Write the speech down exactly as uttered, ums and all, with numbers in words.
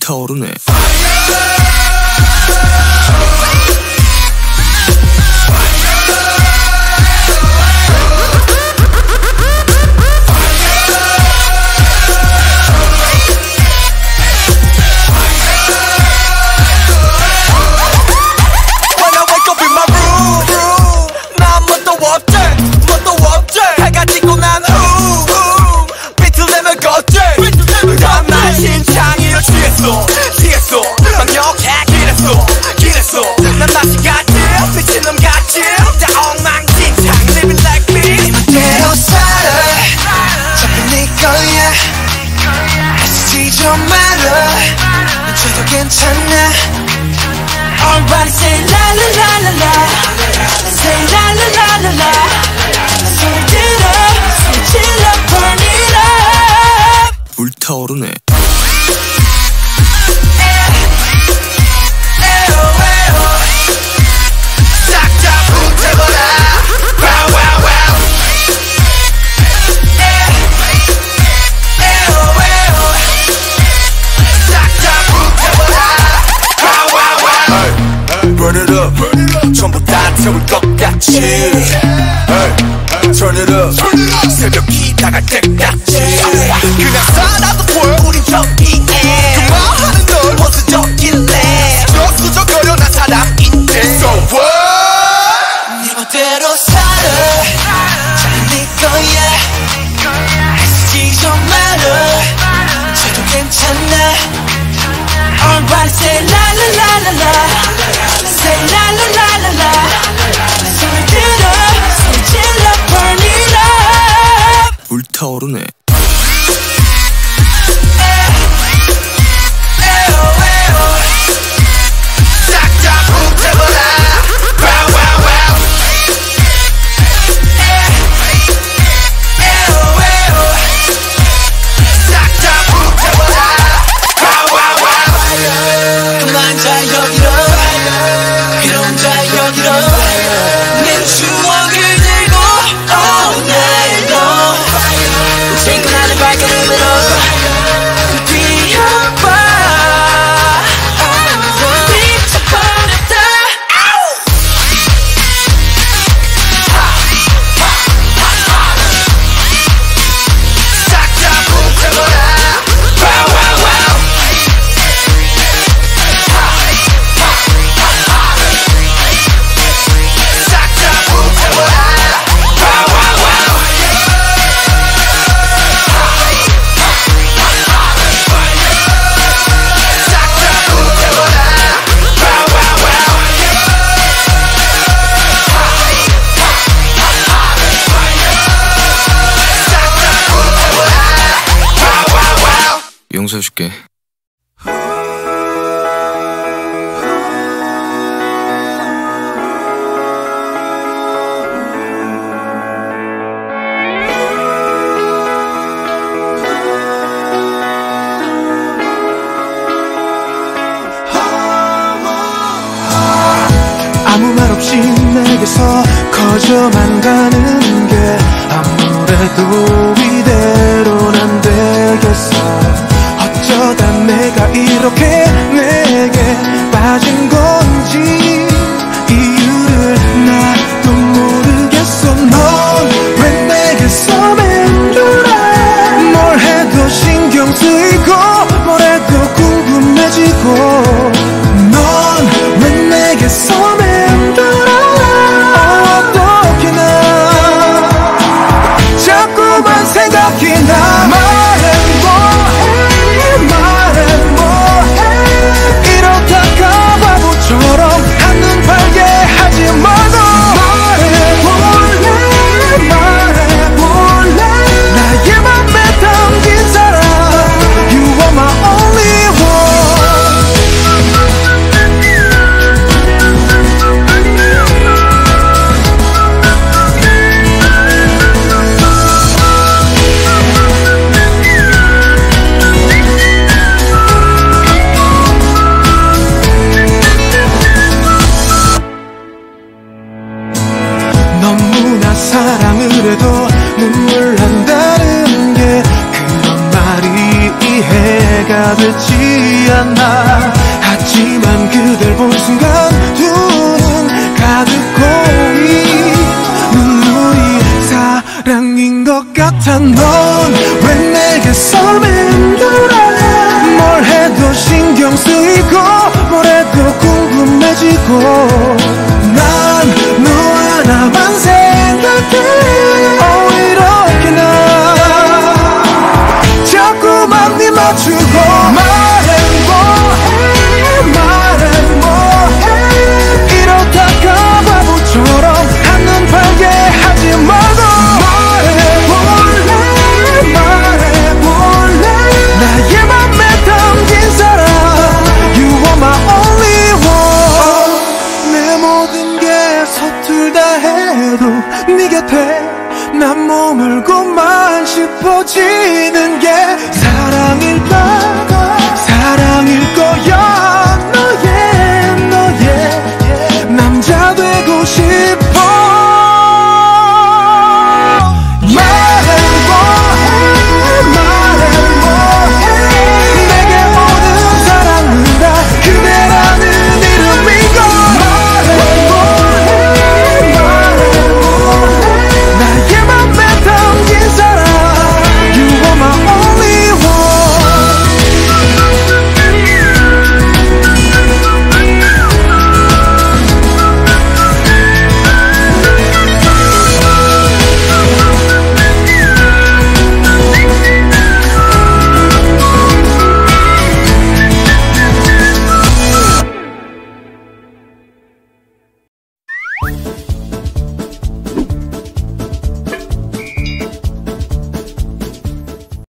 불타오르네. 취했어 망령해 길했어 길했어 난 맛이 같지 미친놈 같지 다 엉망진창 living like me 이대로 살아 자꾸 네 거야 애쓰지 좀 말아 잊혀도 괜찮아 Everybody say la la la la la say la la la la la 소리 질러 소리 질러 burn it up 불타오르네. Burn it up 전부 다 태울 것 같이 hey, Turn it up 새벽이 다갈 때까지 그냥 살아도 보여 우린 정의해 그만하는 널 원수적일래 수적거려 난 사람인데 So what 네 멋대로 살아 잘 네 거야 애쓰지 좀 말아 저도 괜찮아 Everybody say la la la la la say la la la la la 소리 질러 소리 질러 burn it up 불타오르네. 용서해줄게. 아무 말 없이 내게서 커져만 가는 게 아무래도 이대로는 안 되겠어. 어쩌다 내가 이렇게 내게 빠진 건지 이유를 나도 모르겠어. 넌 왜 내게서 맴돌아. 뭘 해도 신경 쓰이고 뭘 해도 궁금해지고 넌 왜 내게서 맴돌아. 어떻게 나 자꾸만 생각이 나. 말해 내가 되지 않아. 하지만 그댈 본 순간 두 눈 가득 고이 눈물이 사랑인 것 같아. 넌 왜 내게서 맴돌아. 뭘 해도 신경 쓰이고 뭘 해도 궁금해지고 난 너 하나만 생각해. 어 이렇게나 자꾸만 네 맞추고 말해 뭐해 말해 뭐해. 이러다가 바보처럼 한눈 팔게 하지 말고 말해볼래 말해볼래. 나의 맘에 담긴 사람 You are my only one. 내 모든 게 서툴다 해도 네 곁에 난 머물고만 싶어지는 게 사랑일까 사랑일 거야. 너의 너의 남자 되고 싶어. 말해 뭐해 말해 뭐해. 내게 오는 사랑은 다 그대라는 이름이고 말해 뭐해 말해 뭐해. 나의 맘에 담긴 사랑 You are my only one.